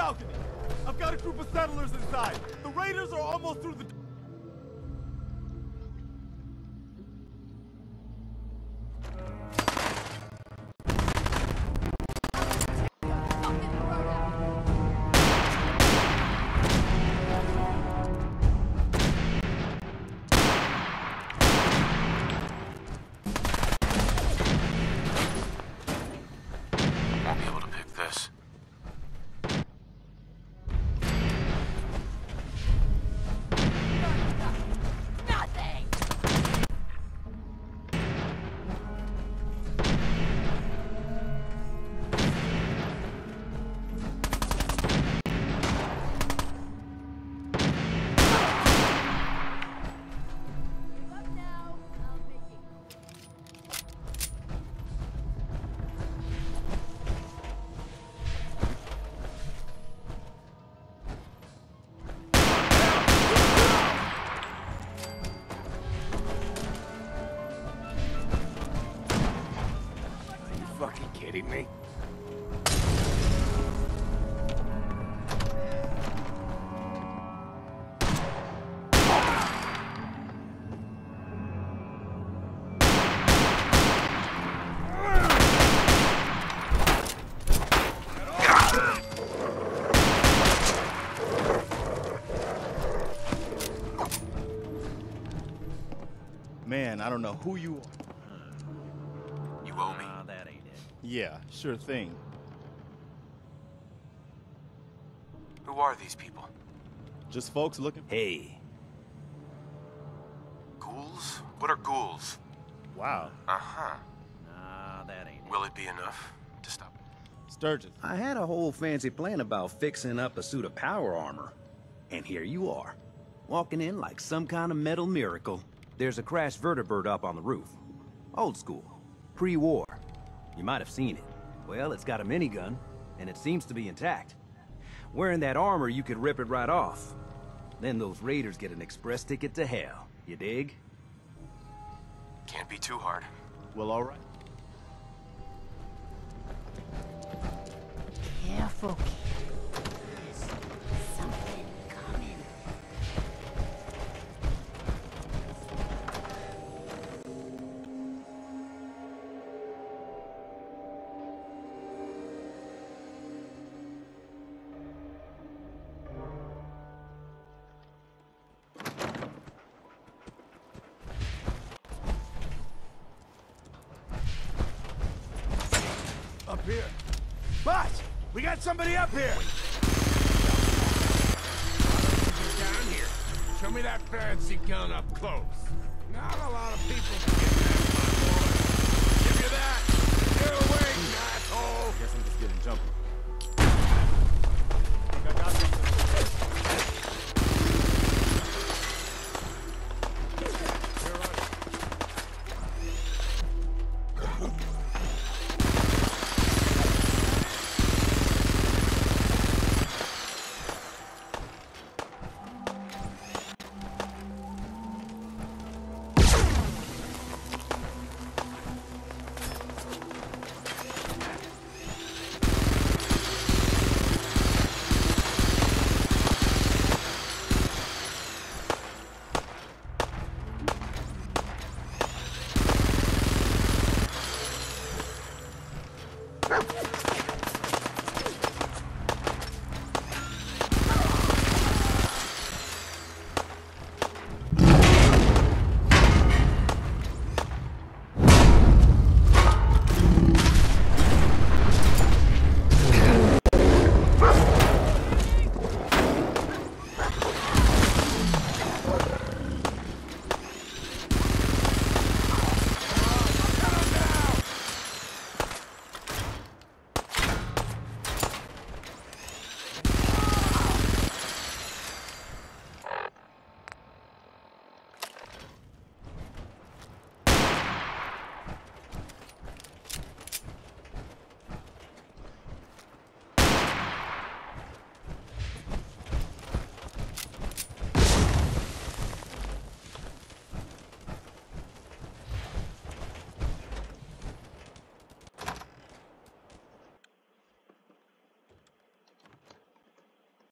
balcony. I've got a group of settlers inside. The raiders are almost through the... Won't be able to pick this. Nothing! Give up now. I'll make it. Are you fucking kidding me? Man, I don't know who you are. You owe me. That ain't it. Yeah, sure thing. Who are these people? Just folks looking... Hey, Ghouls? What are ghouls? Wow. Uh-huh. nah, that ain't it. Will it be enough to stop? Sturgis. I had a whole fancy plan about fixing up a suit of power armor. And here you are, walking in like some kind of metal miracle. There's a crashed vertibird up on the roof. Old school, pre-war. You might have seen it. Well, it's got a minigun, and it seems to be intact. Wearing that armor, you could rip it right off. Then those raiders get an express ticket to hell. You dig? Can't be too hard. Well, all right. Careful, kid. There's something coming. Up here. Boss! We got somebody up here! Down here. Show me that fancy gun up close. Not a lot of people can get that